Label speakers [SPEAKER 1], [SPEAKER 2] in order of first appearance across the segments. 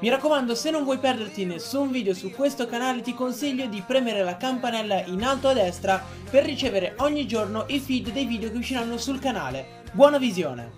[SPEAKER 1] Mi raccomando, se non vuoi perderti nessun video su questo canale, ti consiglio di premere la campanella in alto a destra per ricevere ogni giorno i feed dei video che usciranno sul canale. Buona visione!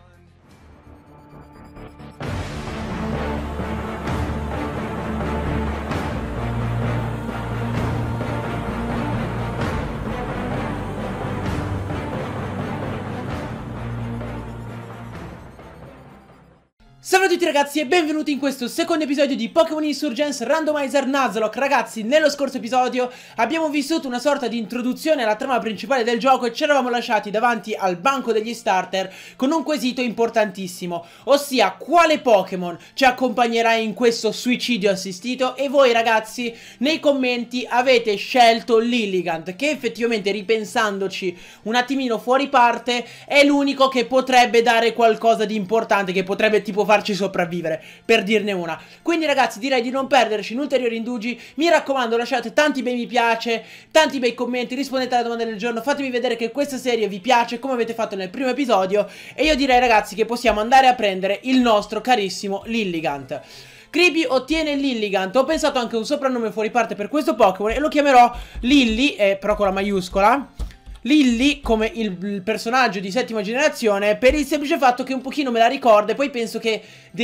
[SPEAKER 1] Salve a tutti ragazzi e benvenuti in questo secondo episodio di Pokémon Insurgence Randomizer Nuzlocke. Ragazzi, nello scorso episodio abbiamo vissuto una sorta di introduzione alla trama principale del gioco e ci eravamo lasciati davanti al banco degli starter con un quesito importantissimo, ossia quale Pokémon ci accompagnerà in questo suicidio assistito. E voi ragazzi nei commenti avete scelto Lilligant, che effettivamente, ripensandoci un attimino fuori parte, è l'unico che potrebbe dare qualcosa di importante, che potrebbe tipo farci sopravvivere, per dirne una. Quindi ragazzi, direi di non perderci in ulteriori indugi. Mi raccomando, lasciate tanti bei mi piace, tanti bei commenti, rispondete alle domande del giorno, fatemi vedere che questa serie vi piace come avete fatto nel primo episodio. E io direi ragazzi che possiamo andare a prendere il nostro carissimo Lilligant. Creepy ottiene Lilligant. Ho pensato anche a un soprannome fuori parte per questo Pokémon e lo chiamerò Lilly, però con la maiuscola. Lilly come il personaggio di settima generazione, per il semplice fatto che un pochino me la ricorda e poi penso che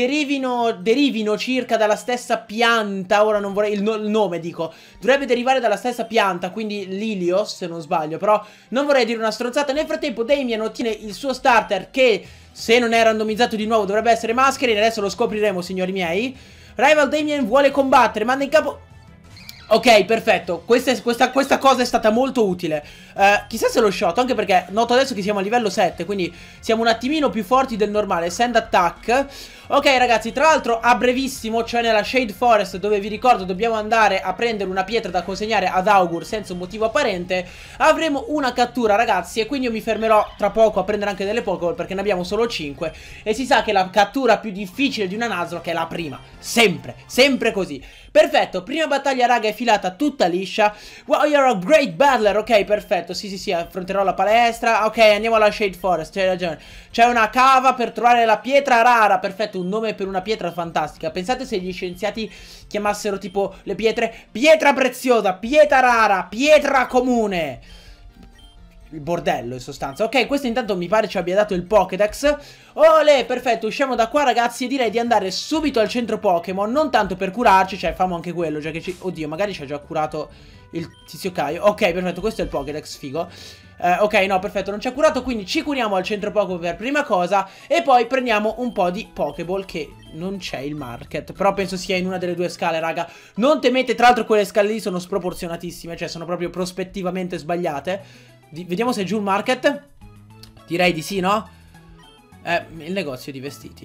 [SPEAKER 1] derivino circa dalla stessa pianta. Ora non vorrei, il nome dico, dovrebbe derivare dalla stessa pianta, quindi Lilios se non sbaglio, però non vorrei dire una stronzata. Nel frattempo Damien ottiene il suo starter che, se non è randomizzato di nuovo, dovrebbe essere Masquerain. Adesso lo scopriremo, signori miei. Rival Damien vuole combattere, manda in capo... Ok, perfetto, questa cosa è stata molto utile. Chissà se lo shot, anche perché noto adesso che siamo a livello 7, quindi siamo un attimino più forti del normale. Send attack. Ok ragazzi, tra l'altro a brevissimo, cioè nella Shade Forest, dove vi ricordo dobbiamo andare a prendere una pietra da consegnare ad Augur senza un motivo apparente, avremo una cattura ragazzi, e quindi io mi fermerò tra poco a prendere anche delle Pokéball perché ne abbiamo solo 5. E si sa che la cattura più difficile di una Nuzlocke è la prima, sempre, sempre così. Perfetto, prima battaglia raga è filata tutta liscia. Wow, you're a great battler. Ok, perfetto, sì, affronterò la palestra. Ok, andiamo alla Shade Forest, c'hai ragione. C'è una cava per trovare la pietra rara. Perfetto, un nome per una pietra fantastica. Pensate se gli scienziati chiamassero tipo le pietre pietra preziosa, pietra rara, pietra comune. Il bordello in sostanza. Ok, questo intanto mi pare ci abbia dato il Pokédex. Olè, perfetto, usciamo da qua ragazzi e direi di andare subito al centro Pokémon. Non tanto per curarci, cioè famo anche quello, già che ci... Oddio, magari ci ha già curato il tizio Caio. Ok, perfetto, questo è il Pokédex, figo. Ok, no, perfetto, non ci ha curato, quindi ci curiamo al centro Pokémon per prima cosa. E poi prendiamo un po' di Pokéball, che non c'è il market, però penso sia in una delle due scale, raga. Non temete, tra l'altro quelle scale lì sono sproporzionatissime, cioè sono proprio prospettivamente sbagliate. Vediamo se è giù il market. Direi di sì, no? Il negozio di vestiti.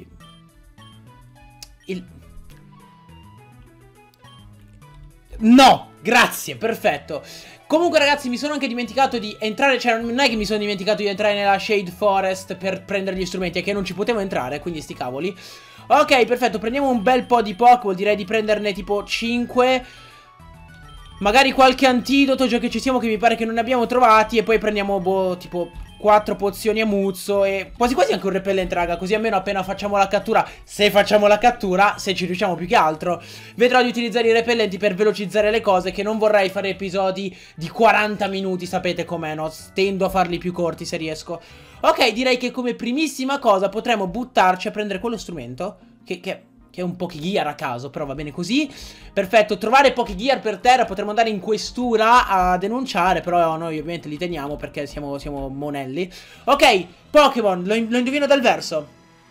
[SPEAKER 1] No, grazie, perfetto. Comunque ragazzi, mi sono anche dimenticato di entrare. Cioè non è che mi sono dimenticato di entrare nella Shade Forest per prendere gli strumenti, è che non ci potevo entrare, quindi sti cavoli. Ok, perfetto, prendiamo un bel po' di Pokéball. Direi di prenderne tipo 5. Magari qualche antidoto, già che ci siamo, che mi pare che non ne abbiamo trovati. E poi prendiamo, boh, tipo 4 pozioni a muzzo e quasi quasi anche un repellente, raga. Così almeno appena facciamo la cattura, se facciamo la cattura, se ci riusciamo più che altro, vedrò di utilizzare i repellenti per velocizzare le cose, che non vorrei fare episodi di 40 minuti, sapete com'è, no? Tendo a farli più corti se riesco. Ok, direi che come primissima cosa potremmo buttarci a prendere quello strumento che è un Pokégear a caso, però va bene così. Perfetto, trovare Pokégear per terra, potremmo andare in questura a denunciare, però noi ovviamente li teniamo perché siamo monelli. Ok, Pokémon, lo indovino dal verso.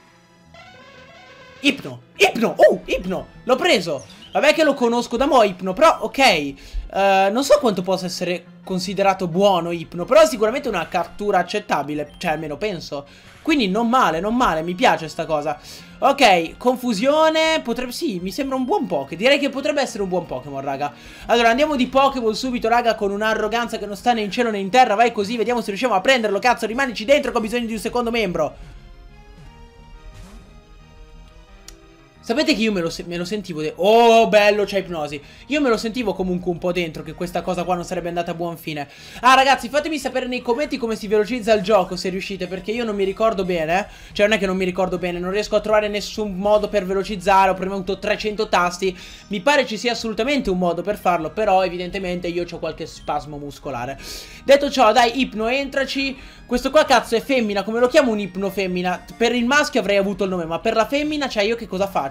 [SPEAKER 1] Ipno, Ipno, l'ho preso. Vabbè che lo conosco da mo' Ipno, però ok. Non so quanto possa essere considerato buono Ipno, però è sicuramente una cattura accettabile, cioè almeno penso. Quindi non male, mi piace sta cosa. Ok, confusione, potrebbe... Sì, mi sembra un buon Poké. Direi che potrebbe essere un buon Pokémon, raga. Allora, andiamo di Pokéball subito, raga, con un'arroganza che non sta né in cielo né in terra. Vai così, vediamo se riusciamo a prenderlo, cazzo. Rimanici dentro che ho bisogno di un secondo membro. Sapete che io me lo sentivo oh, bello, c'è ipnosi. Io me lo sentivo comunque un po' dentro che questa cosa qua non sarebbe andata a buon fine. Ah, ragazzi, fatemi sapere nei commenti come si velocizza il gioco, se riuscite, perché io non mi ricordo bene. Cioè, non è che non mi ricordo bene, non riesco a trovare nessun modo per velocizzare. Ho premuto 300 tasti. Mi pare ci sia assolutamente un modo per farlo, però evidentemente io ho qualche spasmo muscolare. Detto ciò, dai, Ipno, entraci. Questo qua cazzo è femmina, come lo chiamo un Ipno femmina? Per il maschio avrei avuto il nome, ma per la femmina, cioè io che cosa faccio?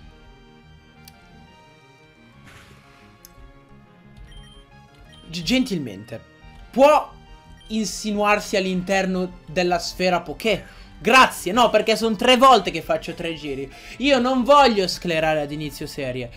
[SPEAKER 1] Gentilmente, può insinuarsi all'interno della sfera Poké? Grazie, no, perché sono 3 volte che faccio 3 giri. Io non voglio sclerare ad inizio serie.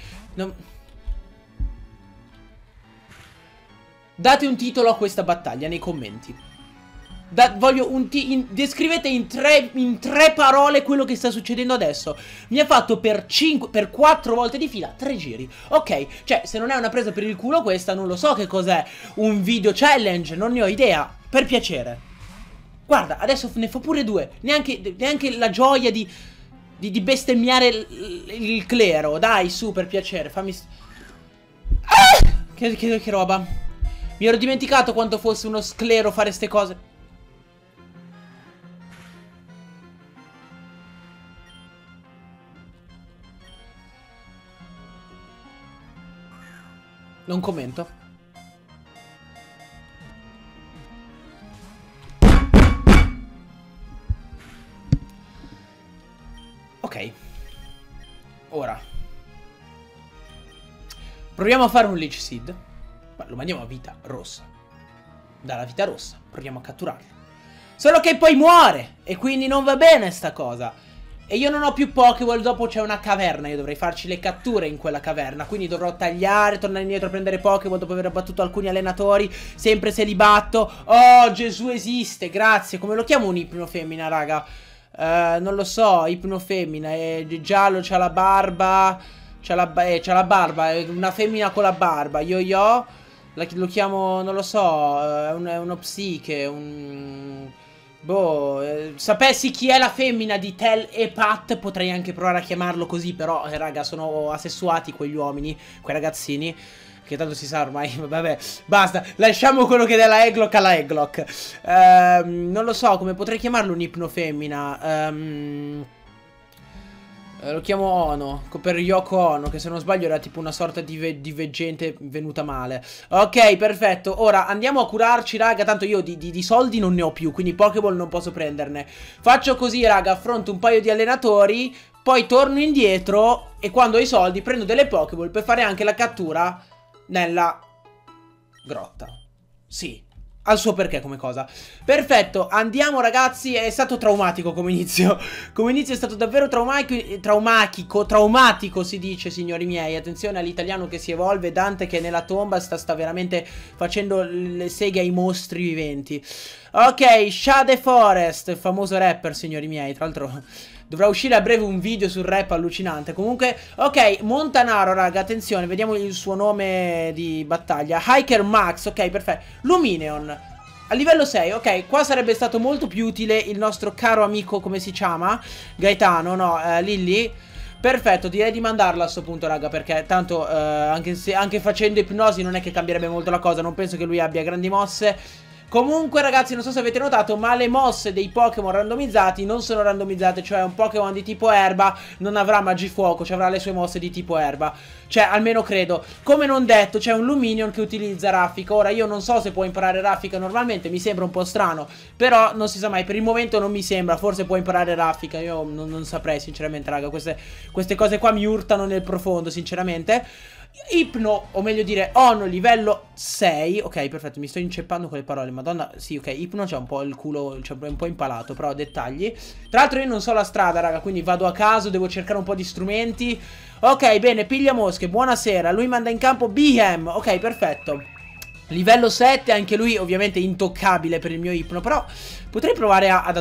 [SPEAKER 1] Date un titolo a questa battaglia nei commenti. Voglio descrivete in tre parole quello che sta succedendo adesso. Mi ha fatto per 4 volte di fila 3 giri. Ok, cioè se non è una presa per il culo questa, non lo so che cos'è. Un video challenge, non ne ho idea. Per piacere. Guarda, adesso ne fa pure 2. Neanche la gioia di bestemmiare il clero. Dai, su, per piacere, fammi... Che roba. Mi ero dimenticato quanto fosse uno sclero fare ste cose. Non commento. Ok. Ora proviamo a fare un Lich Seed. Ma lo mandiamo a vita rossa. Dalla vita rossa proviamo a catturarlo. Solo che poi muore. E quindi non va bene sta cosa. E io non ho più Pokéball, dopo c'è una caverna. Io dovrei farci le catture in quella caverna. Quindi dovrò tagliare, tornare indietro a prendere Pokéball dopo aver battuto alcuni allenatori. Sempre se li batto. Oh, Gesù esiste, grazie. Come lo chiamo un Ipno femmina, raga? Non lo so, Ipno femmina. È giallo, c'ha la barba. C'ha la barba, è una femmina con la barba. Yo-yo. Lo chiamo, non lo so, è uno psiche, boh, sapessi chi è la femmina di Tel e Pat, potrei anche provare a chiamarlo così, però, raga, sono asessuati quegli uomini, quei ragazzini, che tanto si sa ormai, vabbè, basta, lasciamo quello che è della Eglock alla Eglock. Non lo so, come potrei chiamarlo un ipno femmina, lo chiamo Ono, per Yoko Ono, che se non sbaglio era tipo una sorta di veggente venuta male. Ok, perfetto. Ora andiamo a curarci, raga. Tanto io di soldi non ne ho più, quindi Pokéball non posso prenderne. Faccio così, raga, affronto un paio di allenatori, poi torno indietro e quando ho i soldi prendo delle Pokéball per fare anche la cattura nella grotta. Sì. Al suo perché come cosa. Perfetto, andiamo ragazzi. È stato traumatico come inizio. Come inizio è stato davvero traumatico si dice, signori miei. Attenzione all'italiano che si evolve. Dante che nella tomba sta veramente facendo le seghe ai mostri viventi. Ok, Shade Forest, famoso rapper, signori miei. Tra l'altro dovrà uscire a breve un video sul rap allucinante. Comunque, ok, Montanaro, raga, attenzione, vediamo il suo nome di battaglia. Hiker Max, ok, perfetto. Lumineon, a livello 6, ok, qua sarebbe stato molto più utile il nostro caro amico, come si chiama? Gaetano, no, Lilly. Perfetto, direi di mandarla a sto punto, raga, perché tanto anche facendo ipnosi non è che cambierebbe molto la cosa. Non penso che lui abbia grandi mosse. Comunque ragazzi, non so se avete notato, ma le mosse dei Pokémon randomizzati non sono randomizzate. Cioè un Pokémon di tipo erba non avrà Magifuoco, cioè avrà le sue mosse di tipo erba. Cioè almeno credo. Come non detto, c'è un Lumineon che utilizza Raffica. Ora io non so se può imparare Raffica normalmente, mi sembra un po' strano, però non si sa mai. Per il momento non mi sembra, forse può imparare Raffica. Io non saprei sinceramente, raga. Queste cose qua mi urtano nel profondo, sinceramente. Ipno, o meglio dire Ono livello 6. Ok, perfetto, mi sto inceppando con le parole. Madonna, sì, ok, Ipno c'ha un po' il culo, c'è un po' impalato, però dettagli. Tra l'altro io non so la strada, raga, quindi vado a caso, devo cercare un po' di strumenti. Ok, bene, piglia mosche, buonasera. Lui manda in campo Behem. Ok, perfetto. Livello 7, anche lui ovviamente intoccabile per il mio Ipno. Però potrei provare ad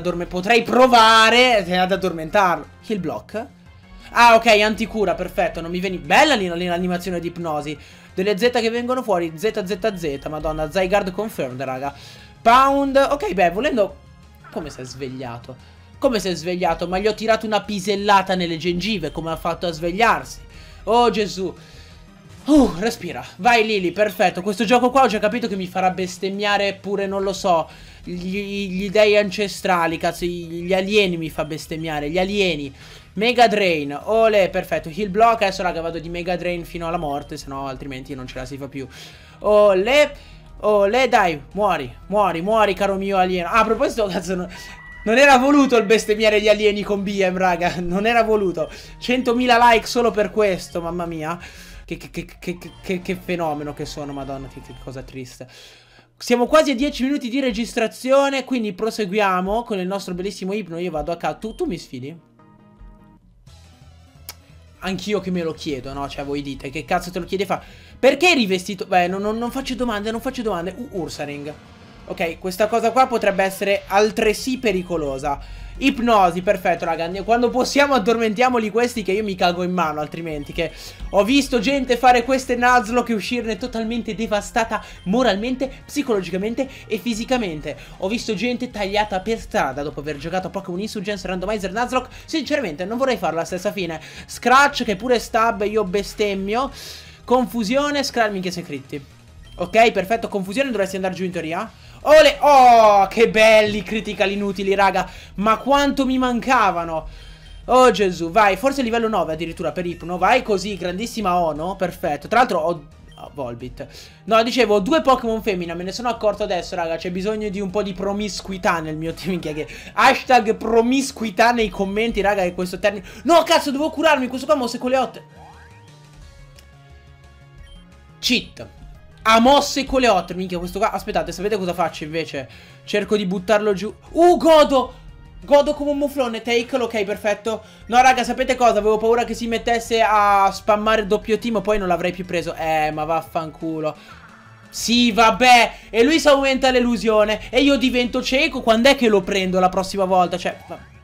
[SPEAKER 1] addormentarlo. Heal block. Ah, ok, anticura, perfetto, non mi viene... Bella l'animazione di ipnosi. Delle Z che vengono fuori, ZZZ, madonna, Zygarde confirmed, raga. Pound, ok, beh, volendo... Come si è svegliato? Come si è svegliato? Ma gli ho tirato una pisellata nelle gengive. Come ha fatto a svegliarsi? Oh Gesù. Respira. Vai Lily, perfetto. Questo gioco qua ho già capito che mi farà bestemmiare pure, non lo so, gli dei ancestrali. Cazzo, gli alieni mi fa bestemmiare. Gli alieni. Mega Drain. Ole, perfetto. Heal block. Adesso raga vado di Mega Drain fino alla morte. Se no altrimenti non ce la si fa più. Ole. Ole, dai. Muori. Muori, muori caro mio alieno. Ah, a proposito, cazzo, non era voluto il bestemmiare gli alieni con BM, raga. Non era voluto. 100.000 like solo per questo, mamma mia. Che fenomeno che sono, madonna, che cosa triste. Siamo quasi a 10 minuti di registrazione, quindi proseguiamo con il nostro bellissimo ipno. Io vado a caso. Tu mi sfidi? Anch'io che me lo chiedo, no? Cioè, voi dite, che cazzo te lo chiedi fa? Perché hai rivestito? Beh, non faccio domande, non faccio domande. Ursaring. Ok, questa cosa qua potrebbe essere altresì pericolosa. Ipnosi, perfetto raga. Quando possiamo addormentiamoli questi, che io mi cago in mano altrimenti. Che ho visto gente fare queste Nuzlocke e uscirne totalmente devastata moralmente, psicologicamente e fisicamente. Ho visto gente tagliata per strada dopo aver giocato a Pokémon Insurgence Randomizer Nuzlocke. Sinceramente non vorrei fare la stessa fine. Scratch che pure stab, io bestemmio. Confusione, Scratch, minchia sei critti. Ok, perfetto, confusione, dovresti andare giù in teoria. Ole, oh, che belli critical inutili, raga. Ma quanto mi mancavano. Oh Gesù, vai, forse livello 9 addirittura per Ipno. Vai così, grandissima Ono, perfetto. Tra l'altro ho Volbit. No, dicevo, ho 2 Pokémon femmina, me ne sono accorto adesso, raga. C'è bisogno di un po' di promiscuità nel mio team. Che hashtag promiscuità nei commenti, raga, che questo termine. No, cazzo, devo curarmi, questo qua mosse con le 8. Cheat. Ha mosse con le 8. Minchia, questo qua. Aspettate, sapete cosa faccio invece? Cerco di buttarlo giù. Godo! Godo come un muflone. Take'lo, ok, perfetto. No, raga, sapete cosa? Avevo paura che si mettesse a spammare il doppio team. Poi non l'avrei più preso. Ma vaffanculo. Sì, vabbè. E lui si aumenta l'elusione. E io divento cieco. Quando è che lo prendo la prossima volta? Cioè.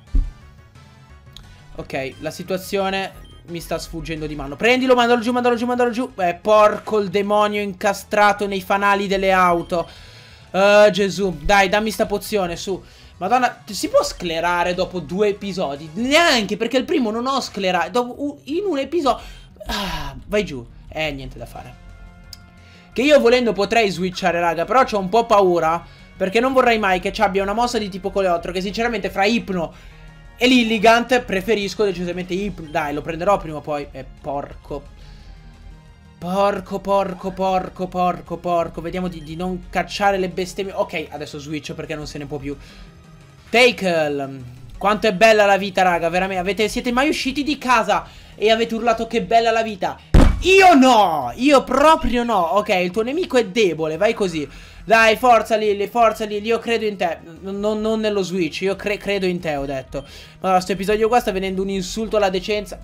[SPEAKER 1] Ok, la situazione mi sta sfuggendo di mano. Prendilo, mandalo giù, mandalo giù, mandalo giù. Porco il demonio incastrato nei fanali delle auto. Gesù, dai, dammi sta pozione, su. Madonna, si può sclerare dopo 2 episodi? Neanche, perché il primo non ho sclerato. In un episodio. Vai giù. Niente da fare. Che io volendo potrei switchare, raga, però c'ho un po' paura, perché non vorrei mai che ci abbia una mossa di tipo coleottero, che sinceramente fra Ipno e Lilligant preferisco decisamente Ipno. Dai, lo prenderò prima o poi. Porco. Porco, porco, porco, porco, porco. Vediamo di non cacciare le bestemmie. Ok, adesso switch perché non se ne può più. Tackle. Quanto è bella la vita, raga, veramente. Siete mai usciti di casa e avete urlato che bella la vita? Io no. Io proprio no. Ok, il tuo nemico è debole, vai così. Dai, forza Lily, io credo in te. Non nello switch, io credo in te, ho detto. Ma questo episodio qua sta venendo un insulto alla decenza.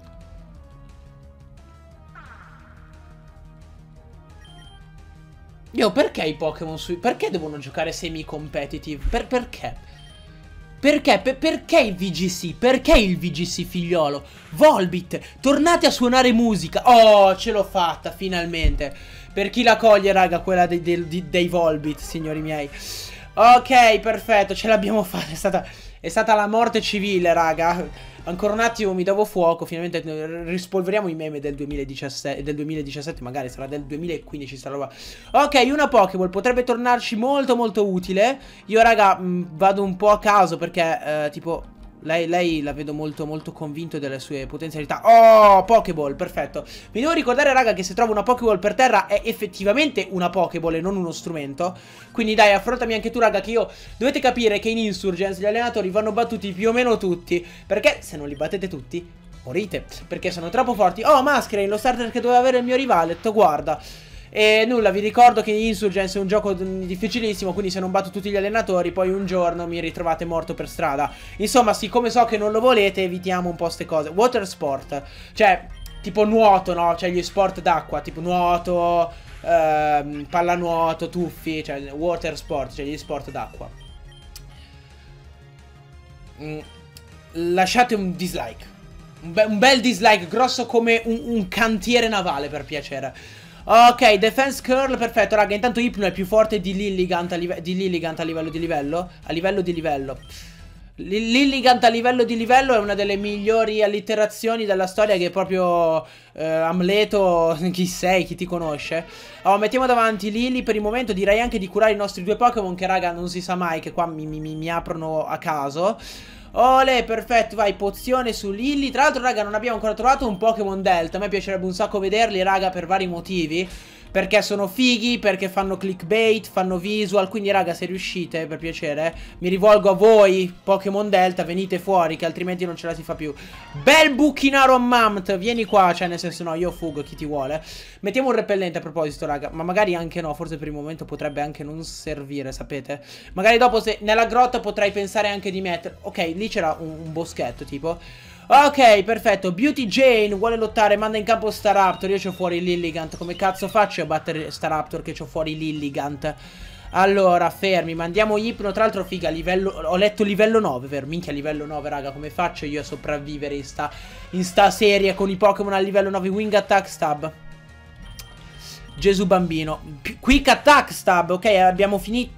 [SPEAKER 1] Io perché i Pokémon perché devono giocare semi-competitive? Perché? Perché il VGC? Perché il VGC figliolo? Volbit, tornate a suonare musica. Oh, ce l'ho fatta, finalmente. Per chi la coglie, raga, quella dei Volbit, signori miei. Ok, perfetto, ce l'abbiamo fatta. È stata la morte civile, raga. Ancora un attimo mi davo fuoco. Finalmente rispolveriamo i meme del 2017. Magari sarà del 2015 sta roba. Ok, una Pokéball potrebbe tornarci molto molto utile. Io raga vado un po' a caso perché tipo lei la vedo molto molto convinto delle sue potenzialità. Oh, Pokéball, perfetto. Mi devo ricordare raga che se trovo una Pokéball per terra è effettivamente una Pokéball e non uno strumento. Quindi dai, affrontami anche tu raga, che io dovete capire che in Insurgence gli allenatori vanno battuti più o meno tutti, perché se non li battete tutti morite, perché sono troppo forti. Oh, Masquerain, lo starter che doveva avere il mio rivaletto, guarda. E nulla, vi ricordo che Insurgence è un gioco difficilissimo, quindi se non batto tutti gli allenatori poi un giorno mi ritrovate morto per strada. Insomma, siccome so che non lo volete, evitiamo un po' ste cose. Water sport, cioè tipo nuoto, no? Cioè gli sport d'acqua, tipo nuoto, pallanuoto, tuffi, cioè water sport, cioè gli sport d'acqua. Lasciate un dislike, un bel dislike grosso come un cantiere navale, per piacere. Ok, defense curl, perfetto, raga. Intanto Ipno è più forte di Lilligant a livello di livello. A livello di livello. Lilligant a livello di livello è una delle migliori allitterazioni della storia, che è proprio Amleto, chi sei, chi ti conosce. Oh, mettiamo davanti Lily per il momento. Direi anche di curare i nostri due Pokémon, che raga non si sa mai, che qua mi aprono a caso. Ole, perfetto, vai, pozione su Lily. Tra l'altro raga non abbiamo ancora trovato un Pokémon Delta. A me piacerebbe un sacco vederli raga, per vari motivi. Perché sono fighi, perché fanno clickbait, fanno visual. Quindi raga, se riuscite, per piacere, mi rivolgo a voi Pokémon Delta, venite fuori, che altrimenti non ce la si fa più. Bel buchinaro a Mammoth, vieni qua. Cioè nel senso, no, io fugo, chi ti vuole. Mettiamo un repellente a proposito raga, ma magari anche no, forse per il momento potrebbe anche non servire, sapete. Magari dopo, se nella grotta, potrei pensare anche di mettere. Ok, lì c'era un boschetto tipo. Ok, perfetto. Beauty Jane vuole lottare, manda in campo Staraptor. Io c'ho fuori Lilligant. Come cazzo faccio a battere Staraptor che c'ho fuori Lilligant? Allora, fermi, mandiamo Ipno. Tra l'altro, figa, livello... ho letto livello 9, vero? Minchia, livello 9, raga. Come faccio io a sopravvivere in sta serie con i Pokémon a livello 9? Wing Attack Stab. Gesù bambino. Quick Attack Stab. Ok, abbiamo finito.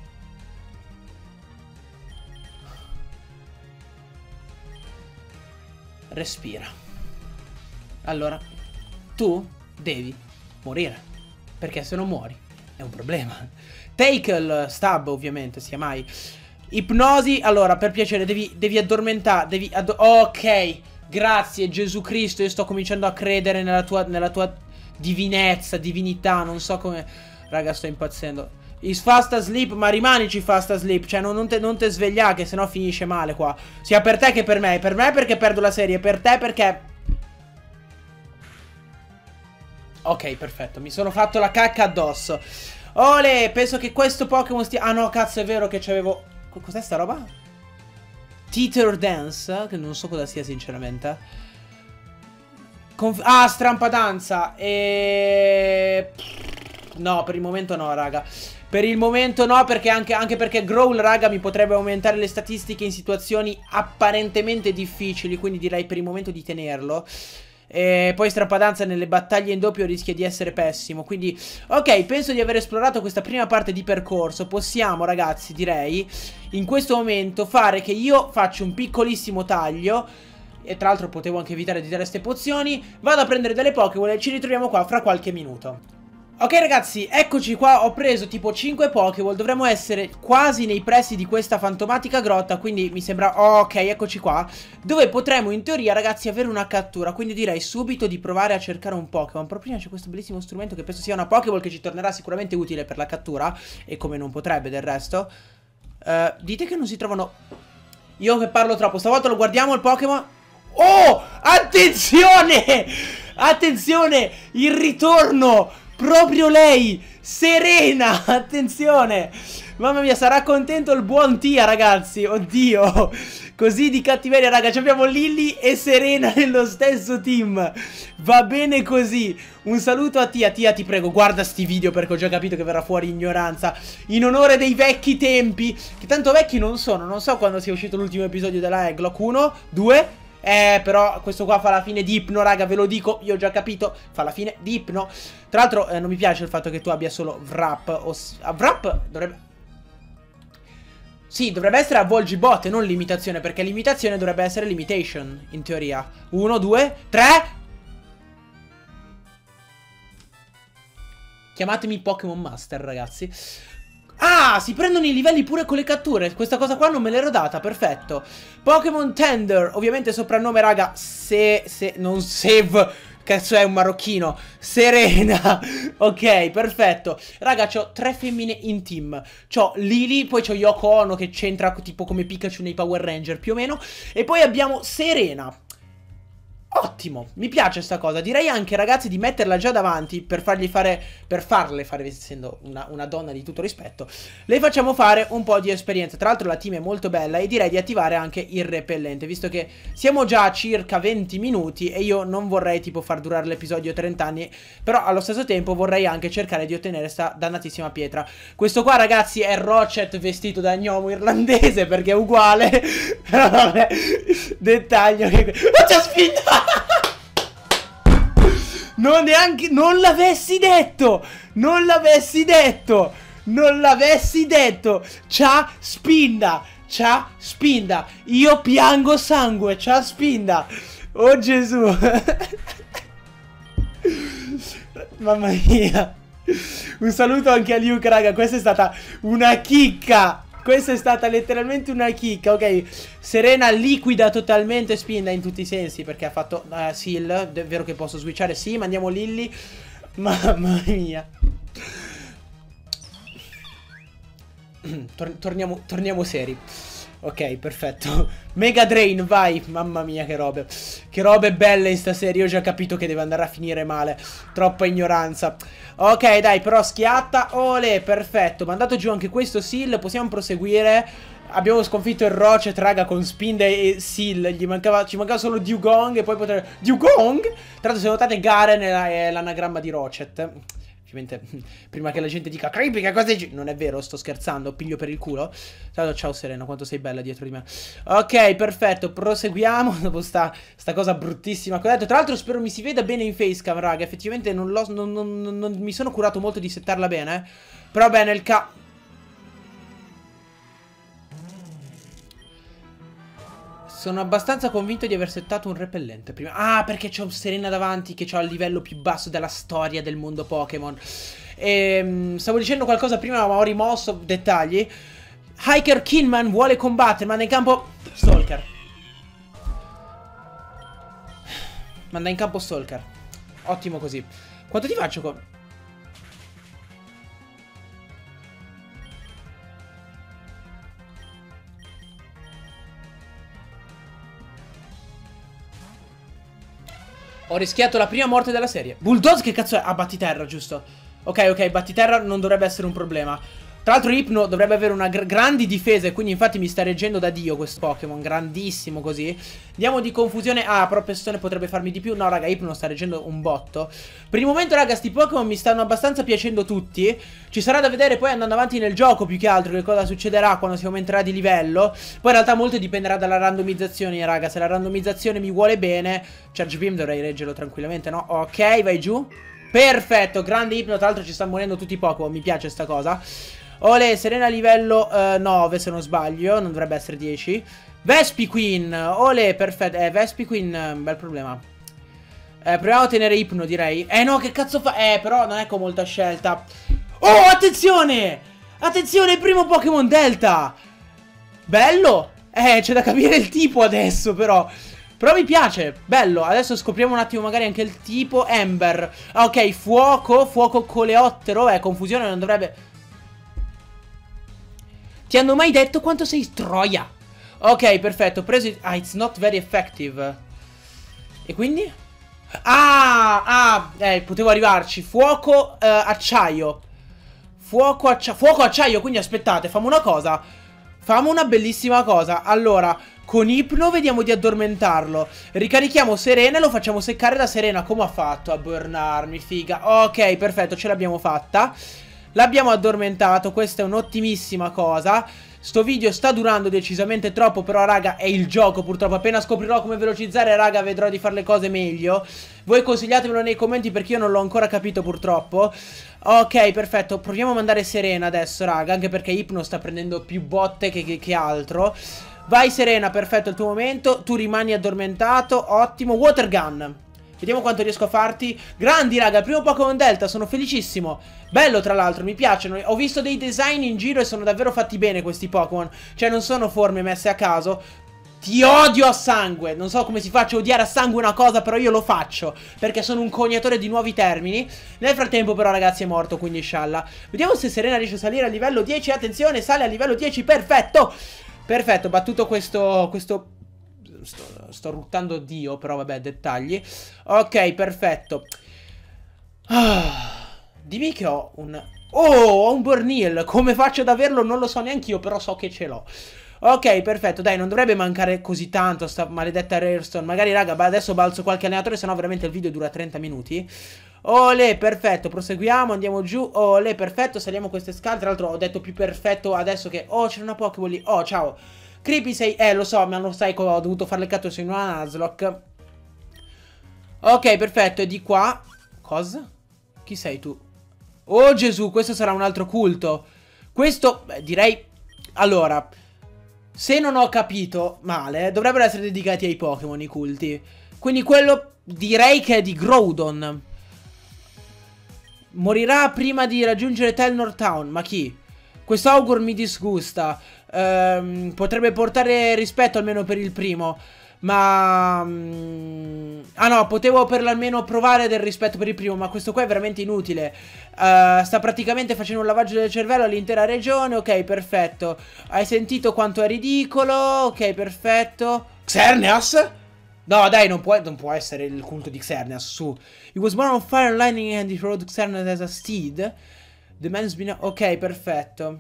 [SPEAKER 1] Respira. Allora, tu devi morire, perché se non muori è un problema. Tackle Stab, ovviamente, sia mai. Ipnosi, allora, per piacere, devi addormentare, ok, grazie Gesù Cristo, io sto cominciando a credere nella tua divinezza, divinità, non so come... Raga, sto impazzendo. Is fast asleep, ma rimanici fast asleep. Cioè non te svegliare, che sennò finisce male qua. Sia per te che per me. Per me perché perdo la serie, per te perché... Ok, perfetto, mi sono fatto la cacca addosso. Ole, penso che questo Pokémon stia... Ah no, cazzo, è vero che c'avevo... Cos'è sta roba? Teeter Dance, che non so cosa sia sinceramente. Ah, strampadanza. No, per il momento no, raga. Per il momento no, perché anche perché Growl, raga, mi potrebbe aumentare le statistiche in situazioni apparentemente difficili. Quindi direi per il momento di tenerlo. E poi strampadanza nelle battaglie in doppio rischia di essere pessimo. Quindi, ok, penso di aver esplorato questa prima parte di percorso. Possiamo, ragazzi, direi, in questo momento fare che io faccio un piccolissimo taglio. E tra l'altro potevo anche evitare di dare queste pozioni. Vado a prendere delle Pokéball e ci ritroviamo qua fra qualche minuto. Ok ragazzi, eccoci qua, ho preso tipo 5 Pokéball, dovremmo essere quasi nei pressi di questa fantomatica grotta, quindi mi sembra... ok, eccoci qua, dove potremo in teoria ragazzi avere una cattura, quindi direi subito di provare a cercare un Pokémon. Però prima c'è questo bellissimo strumento che penso sia una Pokéball che ci tornerà sicuramente utile per la cattura, e come non potrebbe del resto. Dite che non si trovano... Io che parlo troppo, stavolta lo guardiamo il Pokémon... Oh, attenzione! Attenzione, il ritorno! Proprio lei, Serena, attenzione. Mamma mia, sarà contento il buon Tia, ragazzi. Oddio, così di cattiveria, raga. Abbiamo Lily e Serena nello stesso team. Va bene così. Un saluto a Tia. Tia, ti prego, guarda sti video, perché ho già capito che verrà fuori ignoranza. In onore dei vecchi tempi, che tanto vecchi non sono. Non so quando sia uscito l'ultimo episodio della Eglock. 1, 2... però questo qua fa la fine di Ipno, raga, ve lo dico, io ho già capito, fa la fine di Ipno. Tra l'altro non mi piace il fatto che tu abbia solo Wrap. Wrap dovrebbe... Sì, dovrebbe essere Avvolgibot e non limitazione, perché limitazione dovrebbe essere limitation, in teoria. 1, 2, 3... Chiamatemi Pokémon Master, ragazzi. Ah, si prendono i livelli pure con le catture. Questa cosa qua non me l'ero data, perfetto. Pokémon Tender, ovviamente soprannome, raga. Non Save, cazzo è un marocchino. Serena. Ok, perfetto. Raga, c'ho 3 femmine in team. C'ho Lily, poi c'ho Yoko Ono che c'entra tipo come Pikachu nei Power Ranger più o meno. E poi abbiamo Serena. Ottimo, mi piace sta cosa. Direi anche, ragazzi, di metterla già davanti per farle fare, essendo una donna di tutto rispetto, le facciamo fare un po' di esperienza. Tra l'altro la team è molto bella e direi di attivare anche il repellente, visto che siamo già a circa 20 minuti e io non vorrei tipo far durare l'episodio 30 anni. Però allo stesso tempo vorrei anche cercare di ottenere sta dannatissima pietra. Questo qua, ragazzi, è Rochet vestito da gnomo irlandese, perché è uguale. Però vabbè, dettaglio che... Oh, c'ha spinta! Non l'avessi detto! Non l'avessi detto! Non l'avessi detto! C'ha spinda! c'ha spinda. Io piango sangue, c'ha spinda. Oh Gesù. Mamma mia. Un saluto anche a Luke, raga. Questa è stata una chicca. Questa è stata letteralmente una chicca. Ok, Serena liquida totalmente spinda in tutti i sensi, perché ha fatto Seal. È vero che posso switchare, sì, ma andiamo Lilly. Mamma mia. Torniamo seri. Ok, perfetto. Mega Drain, vai. Mamma mia, che robe. Che robe belle in sta serie. Io ho già capito che deve andare a finire male. Troppa ignoranza. Ok, dai, però schiatta. Olè, perfetto. Mandato giù anche questo Seal. Possiamo proseguire. Abbiamo sconfitto il Rochet, raga, con Spinde e Seal. Ci mancava solo Dugong. E poi poter... Dugong? Tra l'altro, se notate, Garen è l'anagramma di Rochet. Prima che la gente dica creepy, che cosa dici? Non è vero, sto scherzando, piglio per il culo. Ciao Serena, quanto sei bella dietro di me. Ok, perfetto, proseguiamo. Dopo sta cosa bruttissima che ho detto. Tra l'altro spero mi si veda bene in facecam, raga. Effettivamente non mi sono curato molto di settarla bene. Però bene, il sono abbastanza convinto di aver settato un repellente prima. Ah, perché c'ho Serena davanti che c'ho il livello più basso della storia del mondo Pokémon. Stavo dicendo qualcosa prima ma ho rimosso dettagli. Hiker Kinman vuole combattere, manda in campo Stalker. Manda in campo Stalker. Ottimo così. Quanto ti faccio con... Ho rischiato la prima morte della serie. Bulldoze che cazzo è? Ah, battiterra, giusto. Ok, battiterra non dovrebbe essere un problema. Tra l'altro Hypno dovrebbe avere una grandi difese, quindi infatti mi sta reggendo da Dio questo Pokémon. Grandissimo così. Andiamo di confusione. Ah, però Pestone potrebbe farmi di più. No, raga, Hypno sta reggendo un botto. Per il momento, raga, sti Pokémon mi stanno abbastanza piacendo tutti. Ci sarà da vedere poi andando avanti nel gioco più che altro che cosa succederà quando si aumenterà di livello. Poi in realtà molto dipenderà dalla randomizzazione, raga. Se la randomizzazione mi vuole bene, Charge Beam dovrei reggerlo tranquillamente, no? Ok, vai giù. Perfetto, grande Hypno. Tra l'altro ci stanno morendo tutti i Pokémon. Mi piace sta cosa. Ole, Serena livello 9 se non sbaglio. Non dovrebbe essere 10. Vespiquen. Ole, perfetto. Vespiquen, bel problema. Proviamo a tenere Hypno, direi. No, che cazzo fa? Però non è con molta scelta. Oh, attenzione! Attenzione, primo Pokémon Delta. Bello. C'è da capire il tipo adesso, però. Però mi piace, bello. Adesso scopriamo un attimo magari anche il tipo. Ember. Ok, fuoco coleottero. Confusione non dovrebbe... Ti hanno mai detto quanto sei troia? Ok, perfetto, preso... Ah, it's not very effective. E quindi? Potevo arrivarci. Fuoco, acciaio. Fuoco, acciaio, quindi aspettate, fammo una cosa. Fammo una bellissima cosa. Allora, con Hypno vediamo di addormentarlo. Ricarichiamo Serena e lo facciamo seccare da Serena. Come ha fatto a burnarmi, figa? Ok, perfetto, ce l'abbiamo fatta. L'abbiamo addormentato, questa è un'ottimissima cosa. Sto video sta durando decisamente troppo, però raga è il gioco purtroppo. Appena scoprirò come velocizzare, raga, vedrò di fare le cose meglio. Voi consigliatemelo nei commenti perché io non l'ho ancora capito purtroppo. Ok, perfetto, proviamo a mandare Serena adesso, raga, anche perché Hypno sta prendendo più botte che altro. Vai Serena, perfetto, è il tuo momento. Tu rimani addormentato, ottimo. Water Gun. Vediamo quanto riesco a farti. Grandi raga, il primo Pokémon Delta, sono felicissimo. Bello tra l'altro, mi piacciono. Ho visto dei design in giro e sono davvero fatti bene questi Pokémon. Cioè non sono forme messe a caso. Ti odio a sangue. Non so come si faccia a odiare a sangue una cosa, però io lo faccio perché sono un coniatore di nuovi termini. Nel frattempo però ragazzi è morto, quindi scialla. Vediamo se Serena riesce a salire a livello 10. Attenzione, sale a livello 10, perfetto. Perfetto, battuto questo... Sto ruttando Dio, però vabbè, dettagli. Ok, perfetto. Dimmi che ho un... Oh, ho un Burneal. Come faccio ad averlo non lo so neanche io, però so che ce l'ho. Ok, perfetto, dai, non dovrebbe mancare così tanto sta maledetta Rarestone. Magari, raga, adesso balzo qualche allenatore, sennò veramente il video dura 30 minuti. Olè, perfetto, proseguiamo, andiamo giù. Olè, perfetto, saliamo queste scale. Tra l'altro ho detto più perfetto adesso che... Oh, c'è una Pokéball lì. Oh, ciao. Creepy sei... lo so, ma non sai come ho dovuto fare le catture in una Nuzlocke. Ok, perfetto, e di qua... Cosa? Chi sei tu? Oh Gesù, questo sarà un altro culto. Questo, beh, direi... Allora... se non ho capito male, dovrebbero essere dedicati ai Pokémon, i culti. Quindi quello direi che è di Groudon. Morirà prima di raggiungere Telnor Town. Ma chi? Questo Augur mi disgusta. Potrebbe portare rispetto almeno per il primo. Ma... ah no, potevo per almeno provare del rispetto per il primo. Ma questo qua è veramente inutile. Sta praticamente facendo un lavaggio del cervello all'intera regione. Ok, perfetto. Hai sentito quanto è ridicolo? Ok, perfetto. Xerneas? No, dai, non può essere il culto di Xerneas, su. He was born on fire and lightning and he rode Xerneas as a steed. The man's been... ok, perfetto.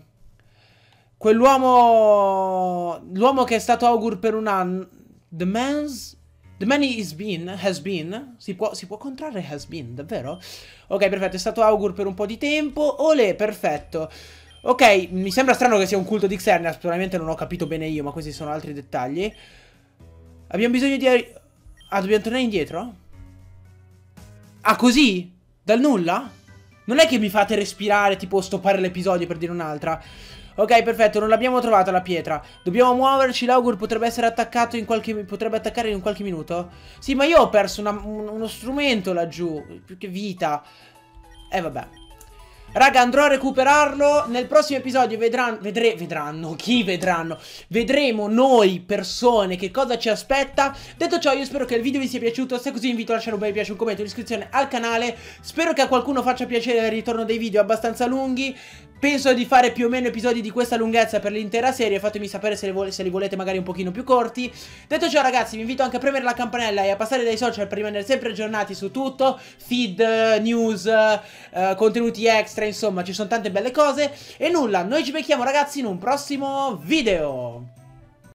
[SPEAKER 1] L'uomo che è stato Augur per un anno... The man has been. Si può contrarre has been, davvero? Ok, perfetto, è stato Augur per un po' di tempo. Olè, perfetto. Ok, mi sembra strano che sia un culto di Xerneas. Probabilmente non ho capito bene io, ma questi sono altri dettagli. Abbiamo bisogno di... ah, dobbiamo tornare indietro? Ah, così? Dal nulla? Non è che mi fate respirare, tipo stoppare l'episodio per dire un'altra. Ok, perfetto, non l'abbiamo trovata la pietra. Dobbiamo muoverci, l'Augur potrebbe essere attaccato in qualche... potrebbe attaccare in qualche minuto. Sì, ma io ho perso uno strumento laggiù. Più che vita. Vabbè. Raga, andrò a recuperarlo. Nel prossimo episodio vedranno. Chi vedranno? Vedremo noi persone che cosa ci aspetta. Detto ciò, io spero che il video vi sia piaciuto. Se è così, invito a lasciare un bel mi piace, un commento, un'iscrizione al canale. Spero che a qualcuno faccia piacere il ritorno dei video abbastanza lunghi. Penso di fare più o meno episodi di questa lunghezza per l'intera serie. Fatemi sapere se li volete magari un pochino più corti. Detto ciò, ragazzi, vi invito anche a premere la campanella e a passare dai social per rimanere sempre aggiornati su tutto. Feed, news, contenuti extra, insomma, ci sono tante belle cose. E nulla, noi ci becchiamo, ragazzi, in un prossimo video.